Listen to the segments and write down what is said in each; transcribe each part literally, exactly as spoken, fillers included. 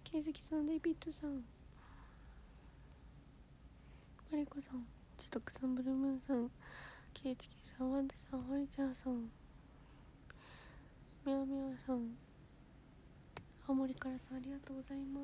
ケイズキさん、デイビッドさん、マリコさん、ちとくさん、ブルームーンさん、ケイチキさん、ワンダさん、ホリチャーさん、ミャオミャオさん、青森からさん、ありがとうございます。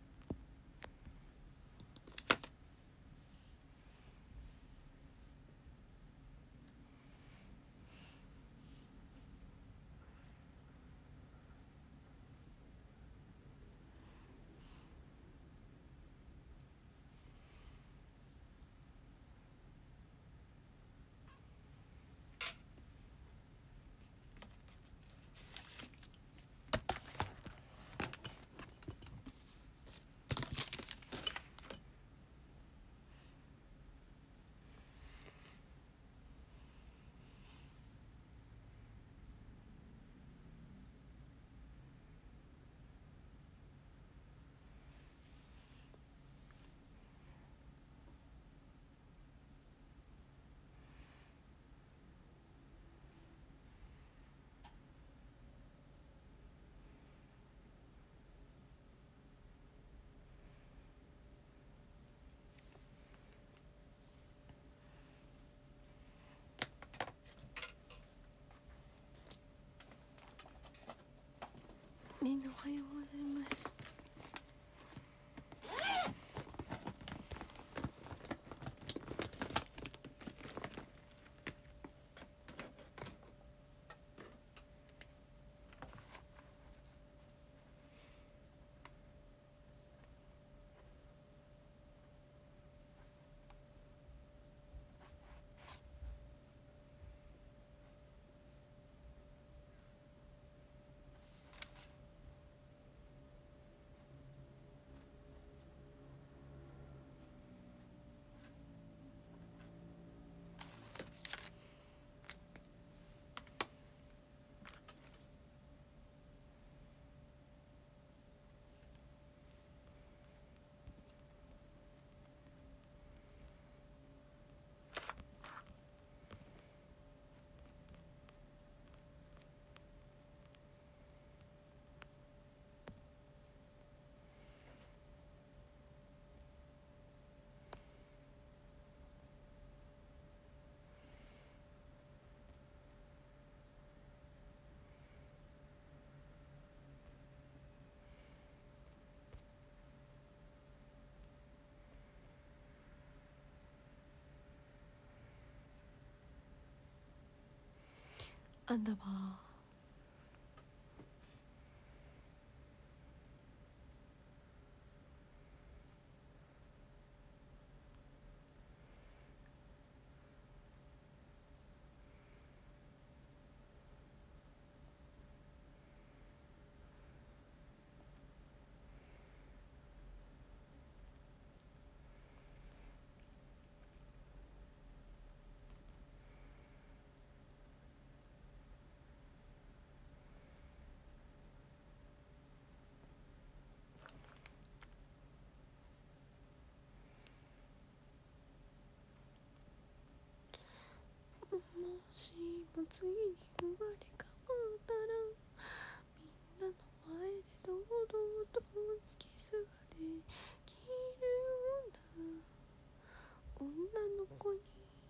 みんなおはようございます。アンダーバーもしも次に生まれ変わったら、みんなの前で堂々とキスができるような女の子に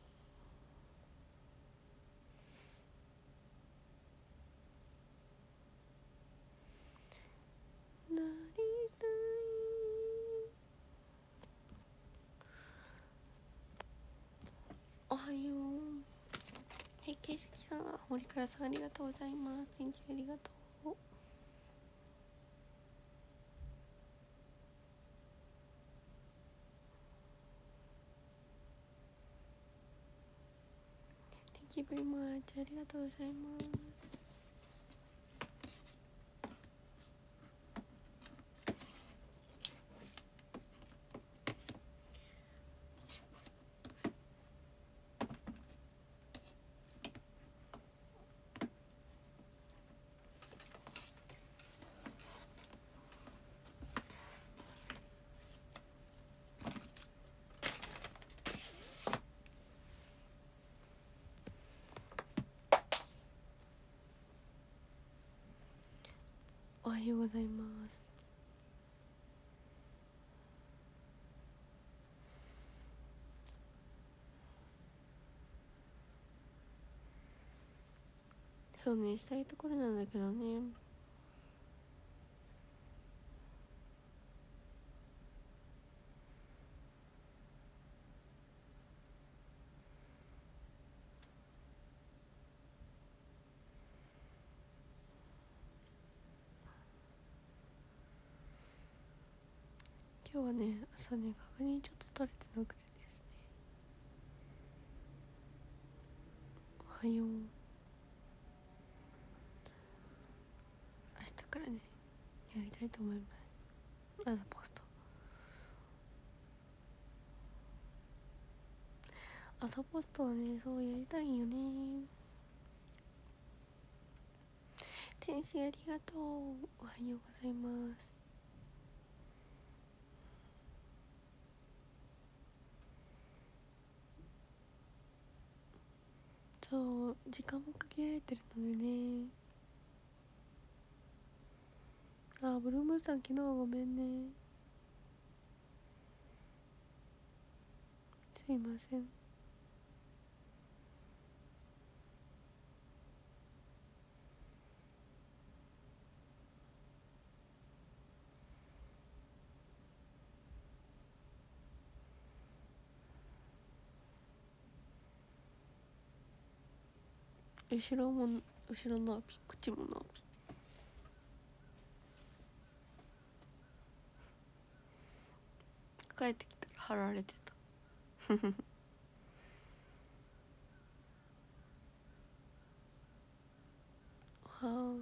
なりたい。おはよう。はい、けいせきさん、森からさん、ありがとうございます。Thank you、ありがとう。Thank you very much、ありがとうございます。おはようございます。 そうね、したいところなんだけどね。今日はね、朝ね、確認ちょっと取れてなくてですね。おはよう。明日からね、やりたいと思います。あのポスト。朝ポストはね、そうやりたいよね。天使ありがとう。おはようございます。そう、時間も限られてるのでね。あ、ブルームさん昨日はごめんね。すいません。後ろも後ろのアピ、口ものアピ。帰ってきたら貼られてた。は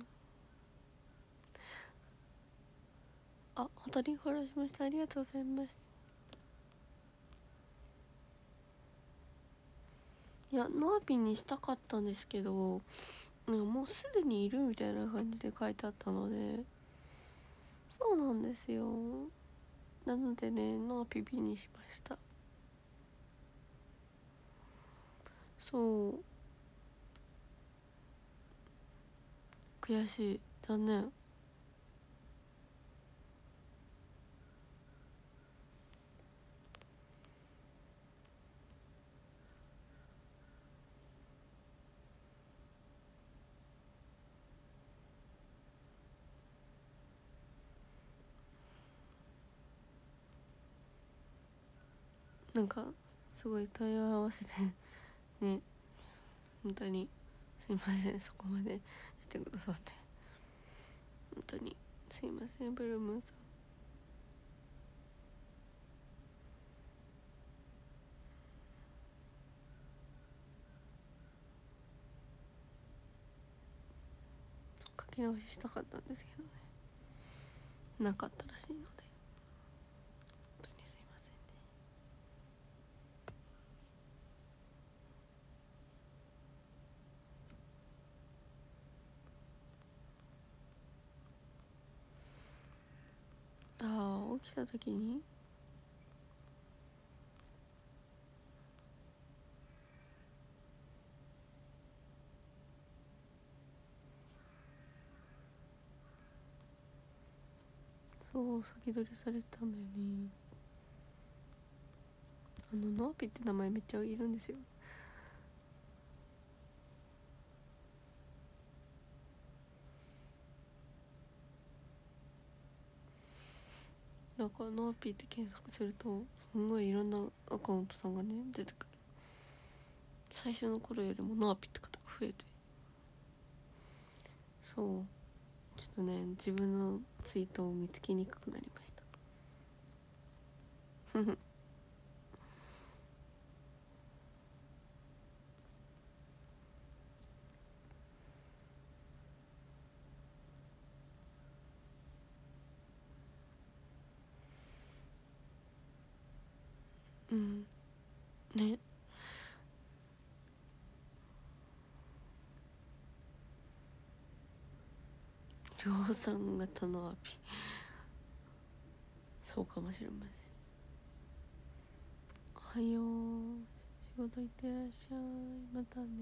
あ。あ、本当にフォローしました。ありがとうございます。いや、ノアピンにしたかったんですけど、なんかもうすでにいるみたいな感じで書いてあったので、そうなんですよ。なのでね、ノアピビにしました。そう。悔しい。残念。なんかすごい問い合わせてね、本当にすいません、そこまでしてくださって本当にすいません。ブルームーンさん、書き直ししたかったんですけどね、なかったらしいので本当にすいませんね。ああ、起きた時にそう先取りされたんだよね。あのノアピって名前めっちゃいるんですよ。なんかノアピって検索するとすんごいいろんなアカウントさんがね出てくる。最初の頃よりもノアピって方が増えて、そうちょっとね自分のツイートを見つけにくくなりました。ふふうんね、量産型のアピ、そうかもしれません。おはよう、仕事行ってらっしゃい、またね。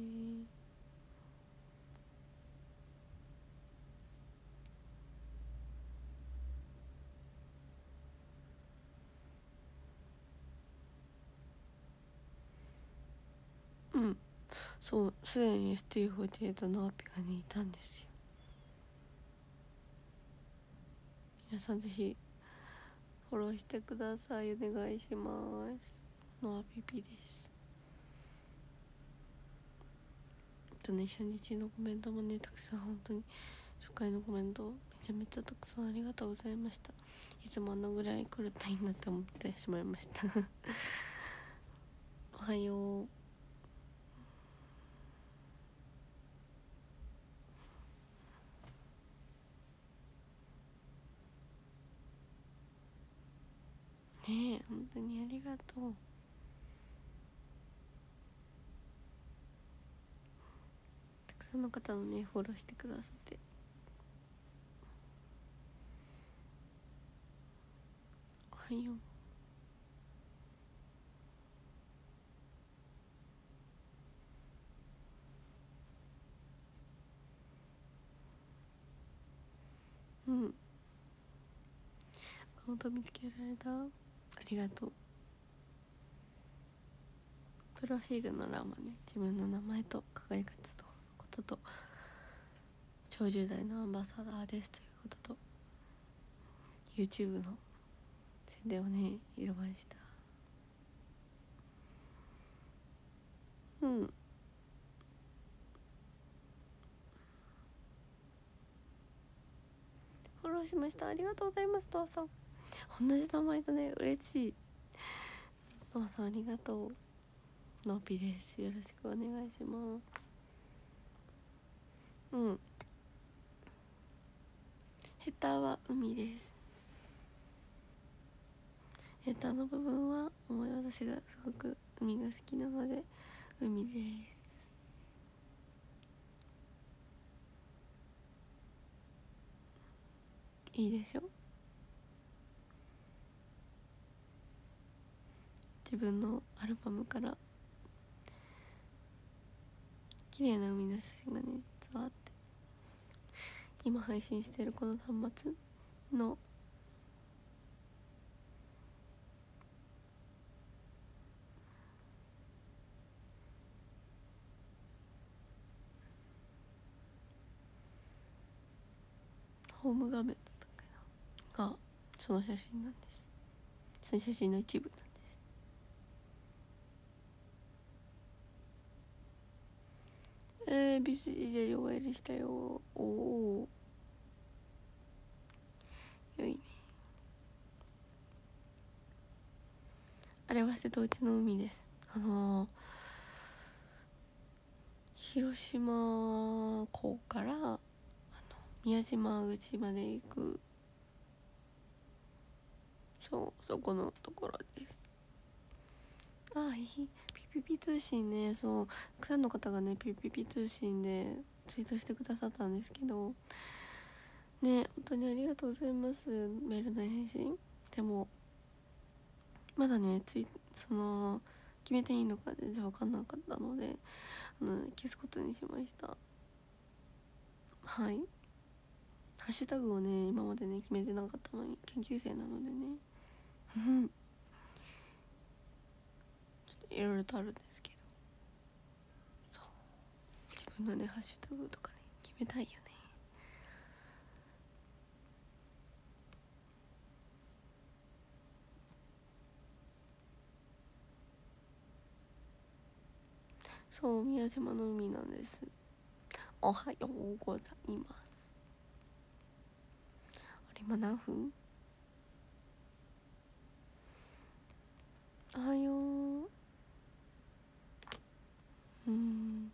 うん、 そうすでに エスティーフォーティーエイト のアピがねいたんですよ。皆さんぜひフォローしてください。お願いします。のアピピです。あとね、初日のコメントもねたくさん、本当に初回のコメントめちゃめちゃたくさんありがとうございました。いつもあのぐらい来るといいなって思ってしまいましたおはよう。ねえ本当にありがとう。たくさんの方のねフォローしてくださっておはよう。うん、アカウント見つけられた、ありがとう。プロフィールの欄はね自分の名前と課外活動のことと超じゅう代のアンバサダーですということと YouTube の宣伝をね入れました。うんフォローしました。ありがとうございます。とわさん同じ名前だね、嬉しい。とわさんありがとう。のぴです。よろしくお願いします。うんヘタは海です。ヘタの部分は思い私がすごく海が好きなので海です。いいでしょ。自分のアルバムから綺麗な海の写真がね実はあって、今配信してるこの端末のホーム画面だったっけながその写真なんです。その写真の一部なんです。えー、ビスジでお会いでしたよ。おお良いね。あれは瀬戸内の海です。あのー、広島港からあの宮島口まで行く、そうそこのところです。ああいいピピピ通信ね、そうたくさんの方がねピピピ通信でツイートしてくださったんですけどね、本当にありがとうございます。メールの返信でもまだねついその決めていいのか全然分かんなかったのであの消すことにしました。はい、ハッシュタグをね今までね決めてなかったのに、研究生なのでねちょっといろいろとあるんですけど、そう自分のねハッシュタグとかね決めたいよね。そう宮島の海なんです。おはようございます。あれ今何分？おはよう。うん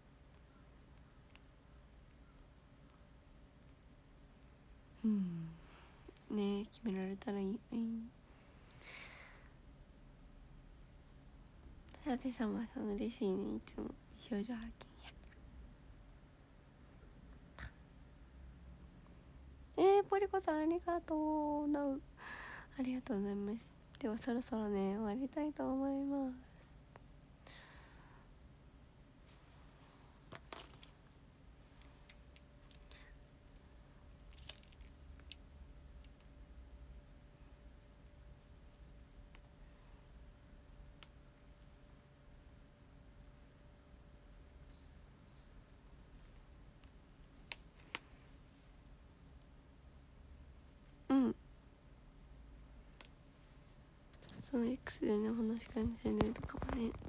うんねえ決められたらいい。さてさまさん嬉しいね、いつも美少女発見や。えー、ポリコさんありがとうなうありがとうございます。ではそろそろね終わりたいと思います。 その X でねお話し会の宣伝とかもね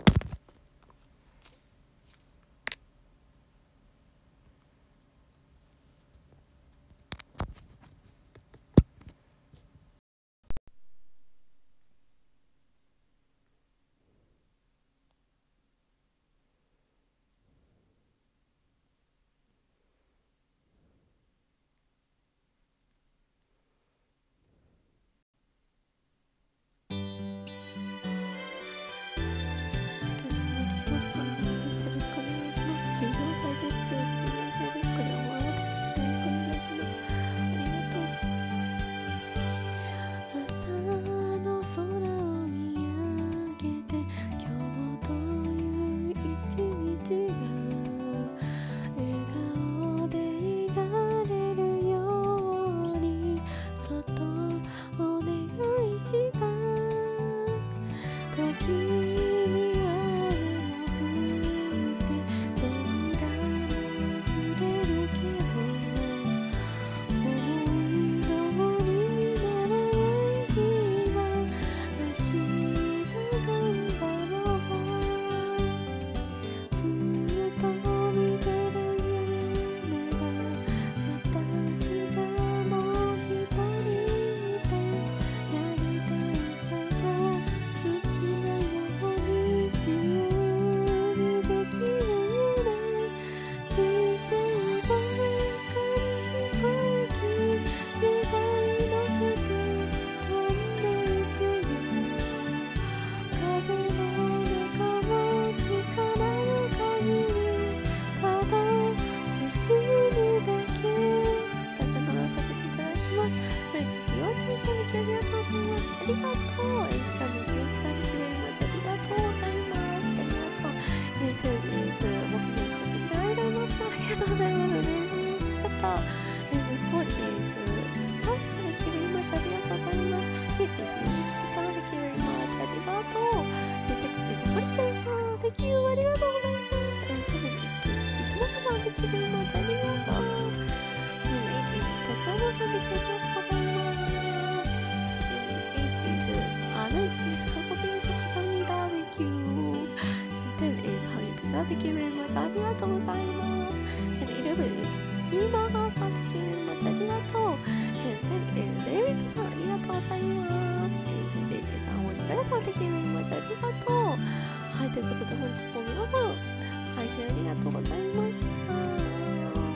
Thank you very much. ありがとうございます。And eleven is スティーバーガーさん Thank you very much. ありがとう。And ten is レイリックさんありがとうございます。And eight is 青森からさん Thank you very much. ありがとう。はい、ということで本日も皆さん配信ありがとうございました。